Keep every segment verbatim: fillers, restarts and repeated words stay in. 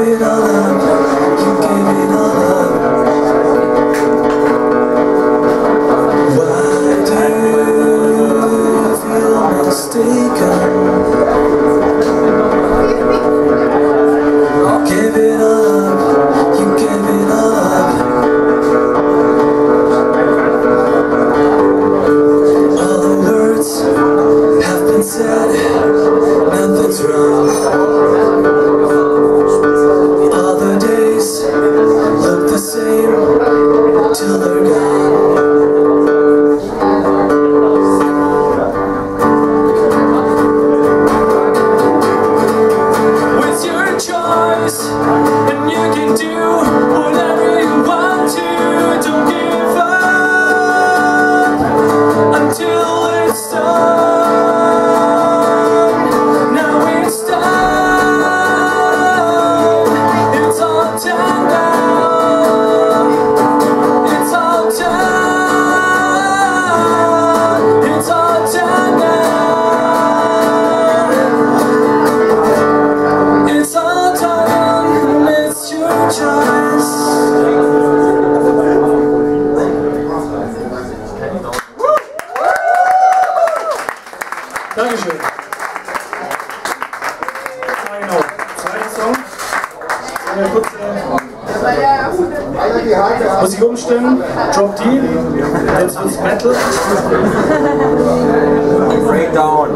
it all up, you gave it all up. Why do you feel mistaken? I'll give it all up, you gave it all up. All the words have been said, nothing's wrong. All the days look the same till they're gone. It's your choice, and you can do whatever you want to. Don't give up until it's done. Now it's done. It's all done now. It's all done. It's all done now. It's all done. It's your choice. Dankeschön. Genau. Zweiter Song. Eine kurze Musik umstimmen. Drop D. Jetzt wird's Metal. Breakdown.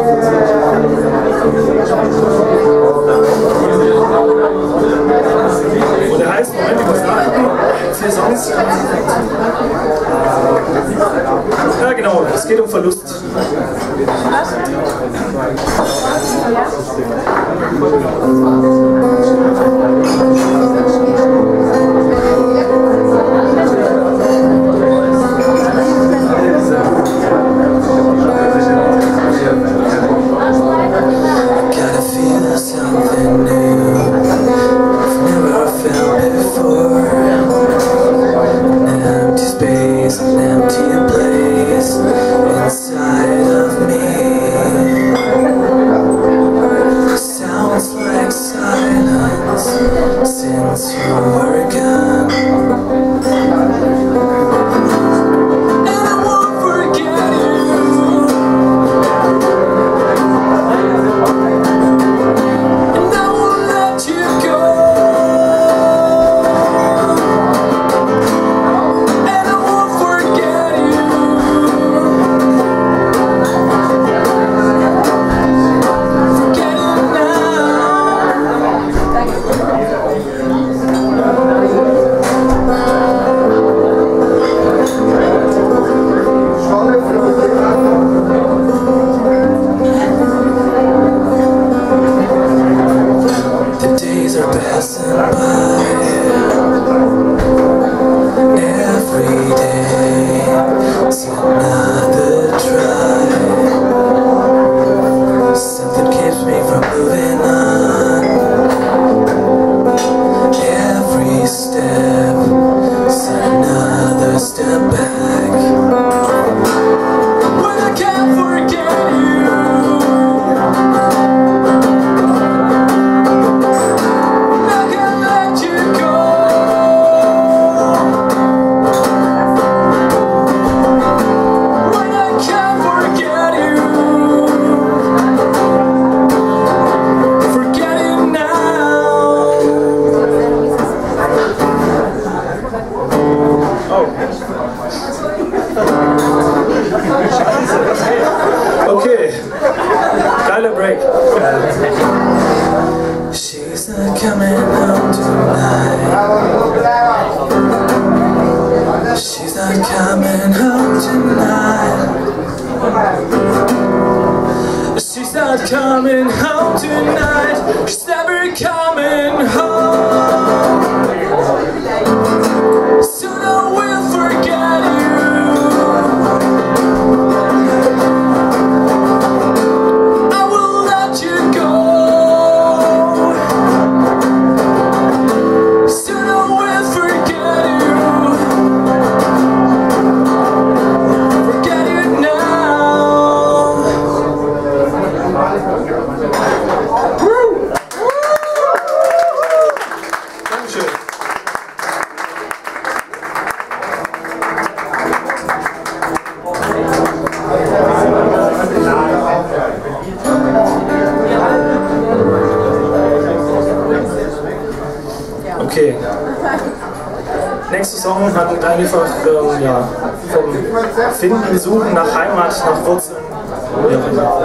Und der heißt, Moment, ich muss nachgucken. Vier Songs. Ja, genau. Es geht um Verlust. Gotta feel something new I've never felt before. An empty space, an empty place inside of me. Sounds like silence since you were gone. And I won't forget you. And I won't let you go. And I won't forget you. Forget it The days are passing by. Every day is another try. Something keeps me from moving on. Every step is another step back. When I can't forget you. Not gonna let you go. When I can't forget you. Forget it now. Oh. Okay. Geiler Break. She's not coming home tonight. She's not coming home tonight. She's not coming home tonight. She's never coming home. Soon I will forget you. I will let you go. Soon I will forget you. Forget it now. Woo! Woo! nächste Song handelt einfach ähm, ja, vom Finden, Suchen nach Heimat, nach Wurzeln. Wie auch immer.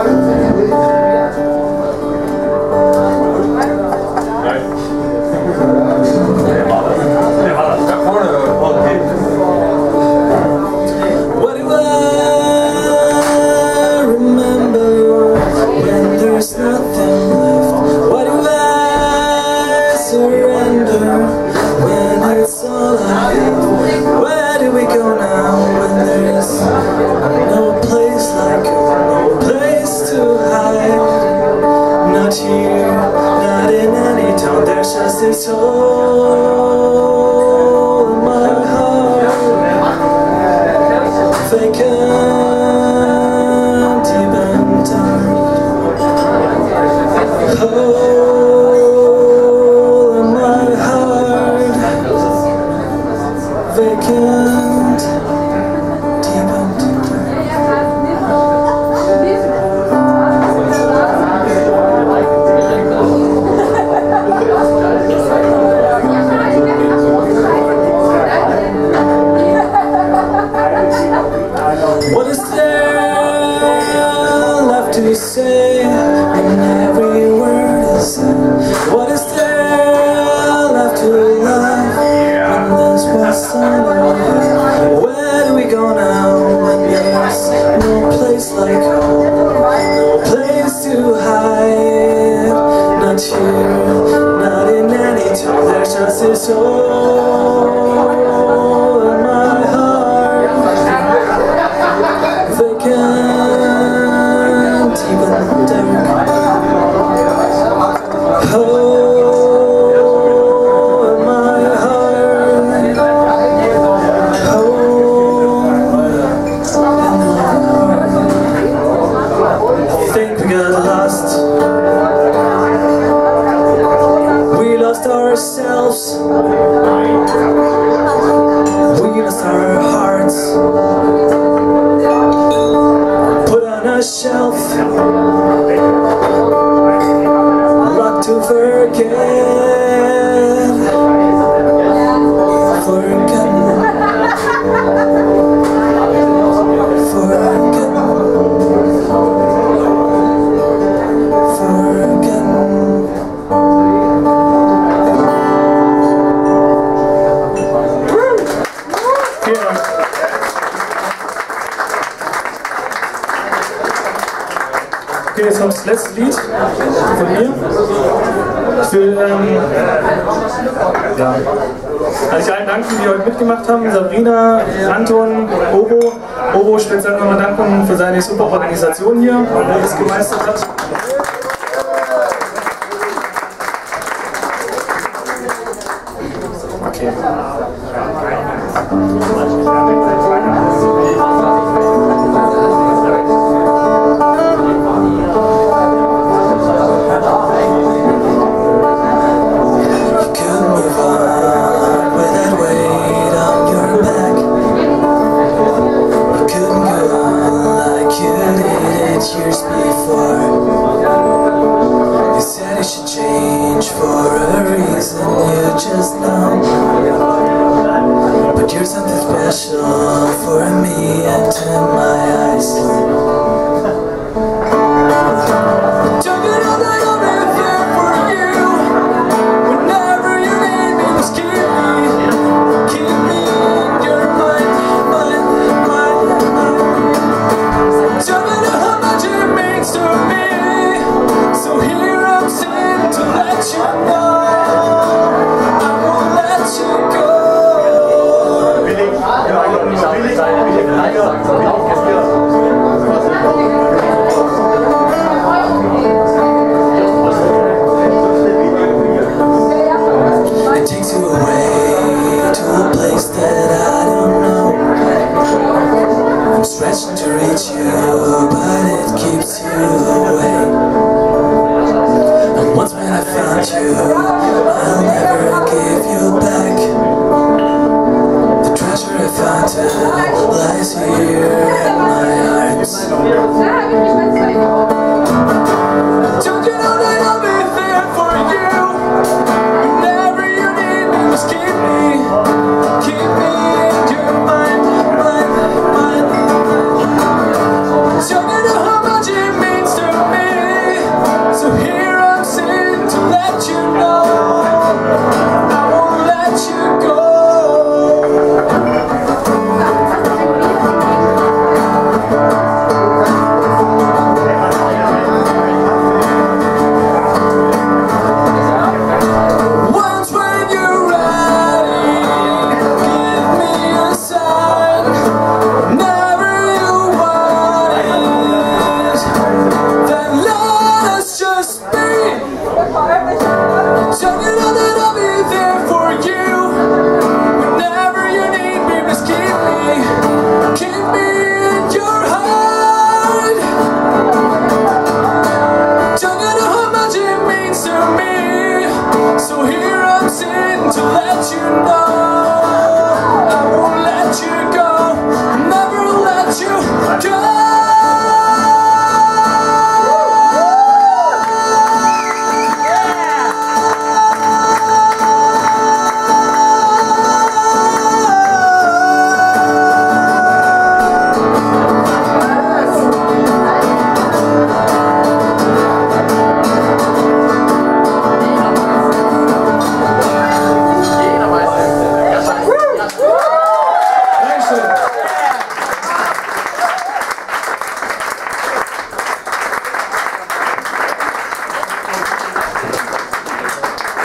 What do I remember when there's nothing left? What do I surrender when it's all I have? Where do we go now when there's no place like home, no place to hide? Not here, not in any town, there's just this hole in my heart. Vacant, even dark. Hole in my heart. Vacant, even what is there left to say when every word is said? What is there left to love when there's what's on our head? Where do we go now when there's no place like home, no place to hide? Not here, not in any town, there's just this hole in my heart. Vacant, even dark. Hole in my heart. Hole in my heart. I think we got lost. We lost ourselves. We lost our hearts. Put on a shelf, locked to forget, forgotten, forgotten, forgotten. Vielen Dank. Okay, jetzt kommt das letzte Lied von mir. Ich will ähm, ja, also allen danken, die heute mitgemacht haben. Sabrina, Anton, Obo. Obo speziell nochmal danken für seine super Organisation hier, der das gemeistert hat. Okay. Years before me. So here I'm sitting to let you know